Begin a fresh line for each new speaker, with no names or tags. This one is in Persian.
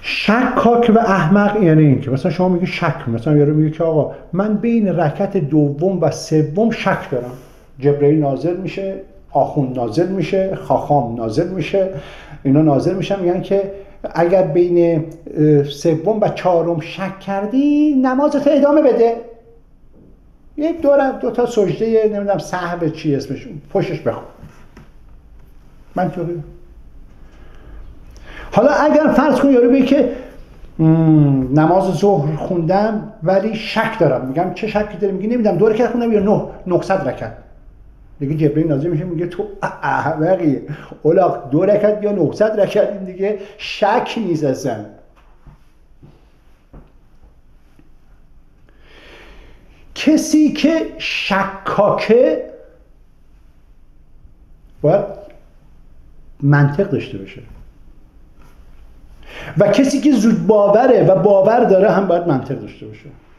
شکاک و احمق یعنی این که مثلا شما میگی شک، مثلا یارو میگه که آقا من بین رکعت دوم و سوم شک دارم، جبرئیل نازل میشه، آخوند نازل میشه، خاخام نازل میشه، اینا نازل میشن میگن که اگر بین سوم و چهارم شک کردی نمازت ادامه بده، یه دو تا سجده نمیدونم سهو چی اسمش پشتش بخون. منطقی. حالا اگر فرض کن یارو بگه که نماز ظهر خوندم ولی شک دارم، میگم چه شکی داری؟ میگه نمیدونم 2 رکعت خوندم یا 900 رکعت. دیگه جبرئیل نازل میشه میگه تو احمقی اولاق، 2 رکعت یا 900 رکعت این دیگه شک نیست اصلا. کسی که شکاکه باید منطق داشته باشه و کسی که زود باوره و باور داره هم باید منطق داشته باشه.